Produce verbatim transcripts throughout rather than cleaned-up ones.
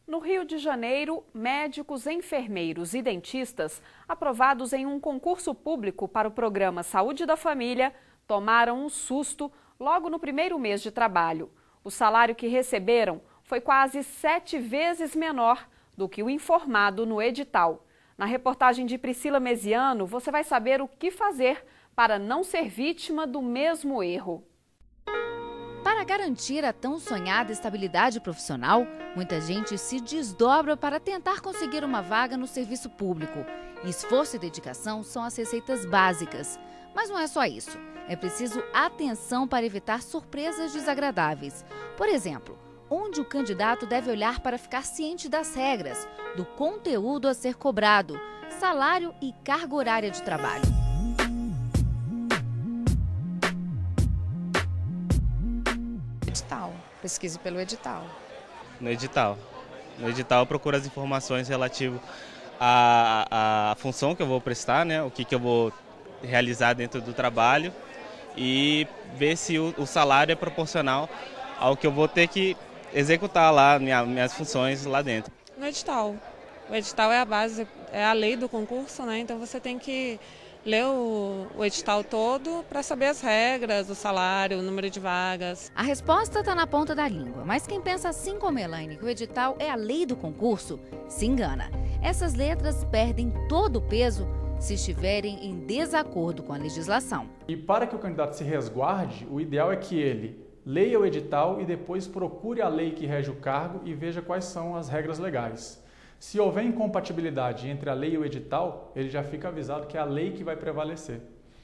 No Rio de Janeiro, médicos, enfermeiros e dentistas, aprovados em um concurso público para o programa Saúde da Família, tomaram um susto logo no primeiro mês de trabalho. O salário que receberam foi quase sete vezes menor do que o informado no edital. Na reportagem de Priscila Mesiano, você vai saber o que fazer para não ser vítima do mesmo erro. Para garantir a tão sonhada estabilidade profissional, muita gente se desdobra para tentar conseguir uma vaga no serviço público. Esforço e dedicação são as receitas básicas. Mas não é só isso. É preciso atenção para evitar surpresas desagradáveis. Por exemplo, onde o candidato deve olhar para ficar ciente das regras, do conteúdo a ser cobrado, salário e carga horária de trabalho. Edital. Pesquise pelo edital. No edital. No edital eu procuro as informações relativas à, à função que eu vou prestar, né? O que, que eu vou realizar dentro do trabalho e ver se o, o salário é proporcional ao que eu vou ter que executar lá, minha, minhas funções lá dentro. No edital. O edital é a base, é a lei do concurso, né? Então você tem que ler o, o edital todo para saber as regras, o salário, o número de vagas. A resposta está na ponta da língua, mas quem pensa assim como Elaine, que o edital é a lei do concurso, se engana. Essas letras perdem todo o peso se estiverem em desacordo com a legislação. E para que o candidato se resguarde, o ideal é que ele leia o edital e depois procure a lei que rege o cargo e veja quais são as regras legais. Se houver incompatibilidade entre a lei e o edital, ele já fica avisado que é a lei que vai prevalecer.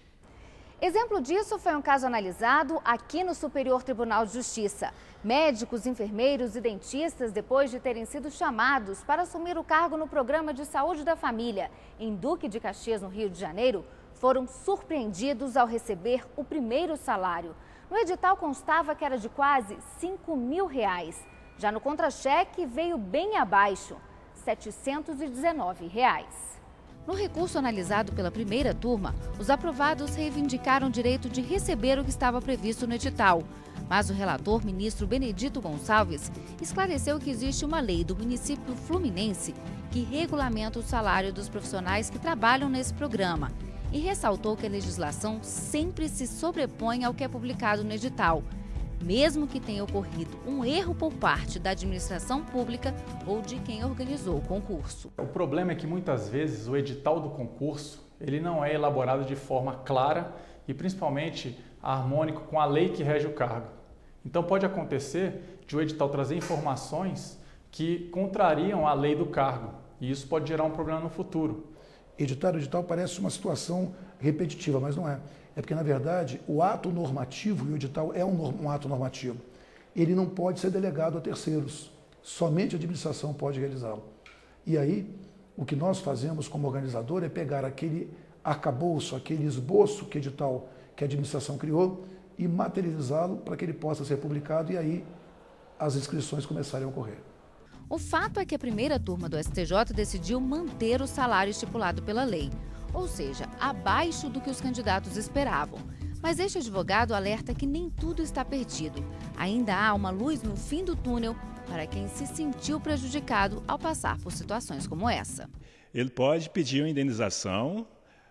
Exemplo disso foi um caso analisado aqui no Superior Tribunal de Justiça. Médicos, enfermeiros e dentistas, depois de terem sido chamados para assumir o cargo no Programa de Saúde da Família, em Duque de Caxias, no Rio de Janeiro, foram surpreendidos ao receber o primeiro salário. No edital constava que era de quase cinco mil reais. Já no contra-cheque veio bem abaixo, setecentos e dezenove reais. No recurso analisado pela primeira turma, os aprovados reivindicaram o direito de receber o que estava previsto no edital. Mas o relator, ministro Benedito Gonçalves, esclareceu que existe uma lei do município fluminense que regulamenta o salário dos profissionais que trabalham nesse programa e ressaltou que a legislação sempre se sobrepõe ao que é publicado no edital, mesmo que tenha ocorrido um erro por parte da administração pública ou de quem organizou o concurso. O problema é que muitas vezes o edital do concurso ele não é elaborado de forma clara e principalmente harmônico com a lei que rege o cargo. Então pode acontecer de o edital trazer informações que contrariam a lei do cargo e isso pode gerar um problema no futuro. Editar o edital parece uma situação repetitiva, mas não é. É porque, na verdade, o ato normativo, e o edital é um, um ato normativo, ele não pode ser delegado a terceiros. Somente a administração pode realizá-lo. E aí, o que nós fazemos como organizador é pegar aquele arcabouço, aquele esboço que, edital, que a administração criou e materializá-lo para que ele possa ser publicado e aí as inscrições começarem a ocorrer. O fato é que a primeira turma do S T J decidiu manter o salário estipulado pela lei, ou seja, abaixo do que os candidatos esperavam. Mas este advogado alerta que nem tudo está perdido. Ainda há uma luz no fim do túnel para quem se sentiu prejudicado ao passar por situações como essa. Ele pode pedir uma indenização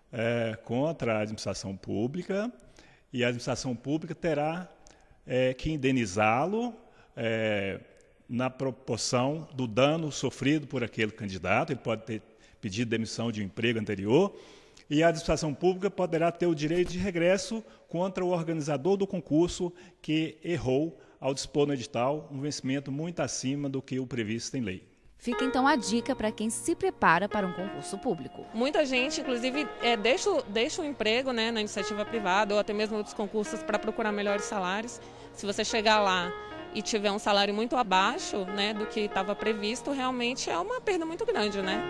é, contra a administração pública e a administração pública terá é, que indenizá-lo é, na proporção do dano sofrido por aquele candidato. Ele pode ter pedido demissão de um emprego anterior e a administração pública poderá ter o direito de regresso contra o organizador do concurso que errou ao dispor no edital um vencimento muito acima do que o previsto em lei. Fica então a dica para quem se prepara para um concurso público. Muita gente, inclusive, é, deixa, deixa o emprego, né, na iniciativa privada ou até mesmo outros concursos para procurar melhores salários. Se você chegar lá e tiver um salário muito abaixo, né, do que estava previsto, realmente é uma perda muito grande, né?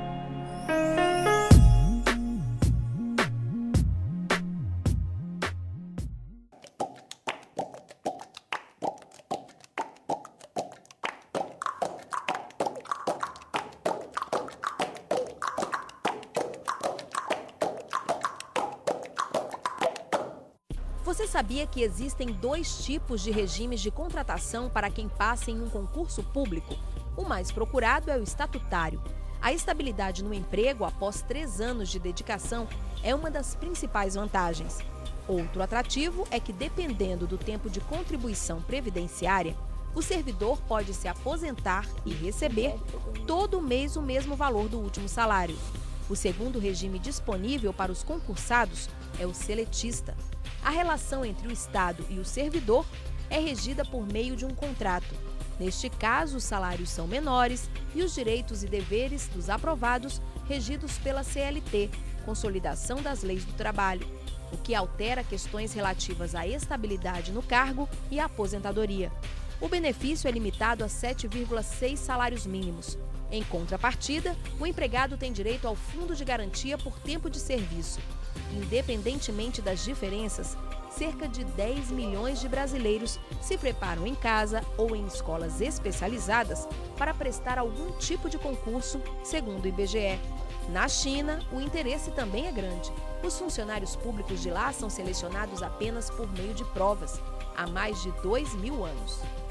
Você sabia que existem dois tipos de regimes de contratação para quem passa em um concurso público? O mais procurado é o estatutário. A estabilidade no emprego após três anos de dedicação é uma das principais vantagens. Outro atrativo é que, dependendo do tempo de contribuição previdenciária, o servidor pode se aposentar e receber todo mês o mesmo valor do último salário. O segundo regime disponível para os concursados é o seletista. A relação entre o Estado e o servidor é regida por meio de um contrato. Neste caso, os salários são menores e os direitos e deveres dos aprovados regidos pela C L T, Consolidação das Leis do Trabalho, o que altera questões relativas à estabilidade no cargo e à aposentadoria. O benefício é limitado a sete vírgula seis salários mínimos. Em contrapartida, o empregado tem direito ao Fundo de Garantia por Tempo de Serviço. Independentemente das diferenças, cerca de dez milhões de brasileiros se preparam em casa ou em escolas especializadas para prestar algum tipo de concurso, segundo o I B G E. Na China, o interesse também é grande. Os funcionários públicos de lá são selecionados apenas por meio de provas, há mais de dois mil anos.